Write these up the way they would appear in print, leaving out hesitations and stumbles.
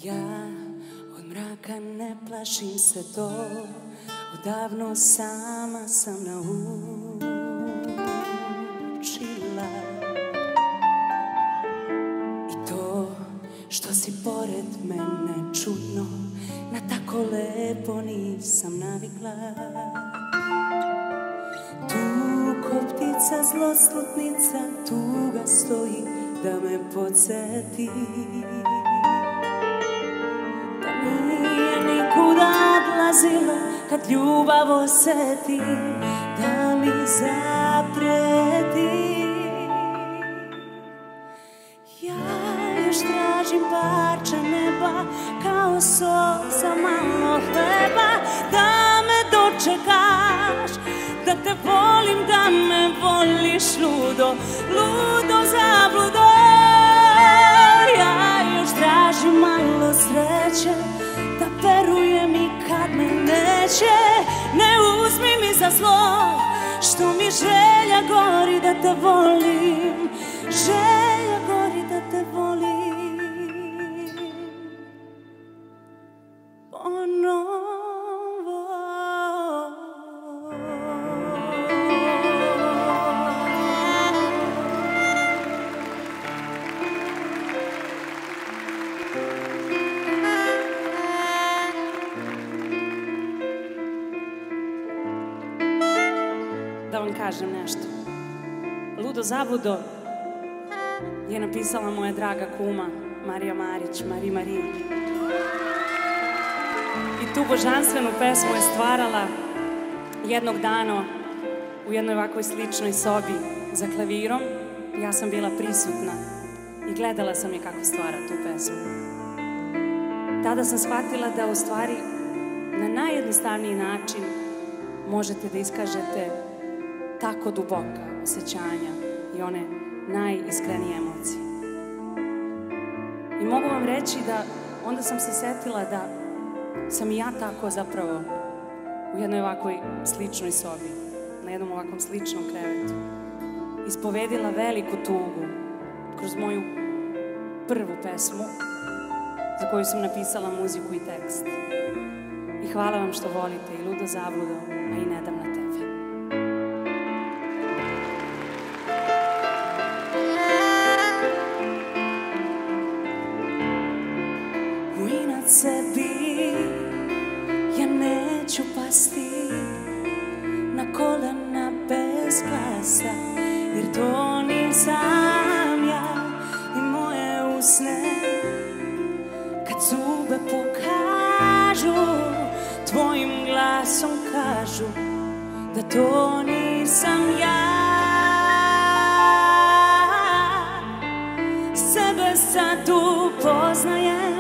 Ja od mraka ne plašim se to, odavno sama sam naučila. I to što si pored mene čudno, na tako lepo nisam navikla. Tu ko ptica zloslutnica, tuga stoji da me podsjeti. Nije nikuda odlazila kad ljubav osjeti, da mi zapreti. Ja još tražim parče neba, kao sok za malo hleba, da me dočekaš, da te volim, da me voliš ludo, ludo zabludo. Ja još tražim malo sreće, da verujem i kad me neće. Ne uzmi mi za zlo, što mi želja gori da te volim, želja gori da te volim. Da vam kažem nešto. Ludo zabludo je napisala moja draga kuma Marija Marić, Mari. I tu božanstvenu pesmu je stvarala jednog dana u jednoj ovakvoj sličnoj sobi za klavirom. Ja sam bila prisutna i gledala sam je kako stvara tu pesmu. Tada sam shvatila da u stvari na najjednostavniji način možete da iskažete tako duboka osjećanja i one najiskrenije emocije. I mogu vam reći da onda sam se setila da sam i ja tako zapravo u jednoj ovakvoj sličnoj sobi, na jednom ovakvom sličnom krevetu, ispovedila veliku tugu kroz moju prvu pesmu za koju sam napisala muziku i tekst. I hvala vam što volite i Ludo zabludo, a i Ne dam na tebe. Sebi ja neću pasti na kolena bez glasa, jer to nisam ja i moje usne kad zube pokažu, tvojim glasom kažu da to nisam ja. Sebe sad upoznajem,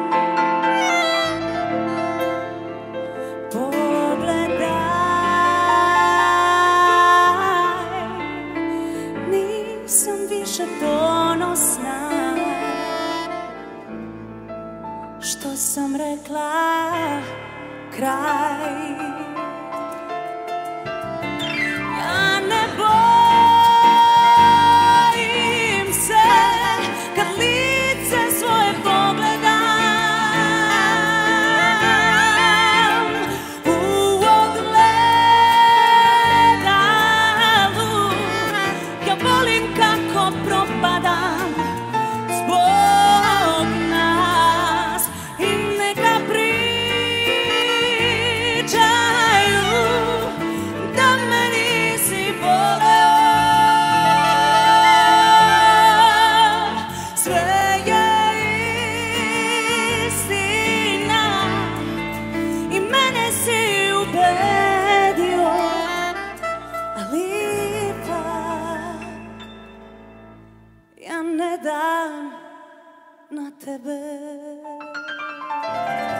ponosna što sam rekla kraj. Ja ne bojim se kad lice svoje pogledam u ogledalu. Ja volim kako propadam zbog nas i neka pričaju da me nisi voleo. Sve je istina i mene si ubedio, ali ipak ja ne dam na tebe.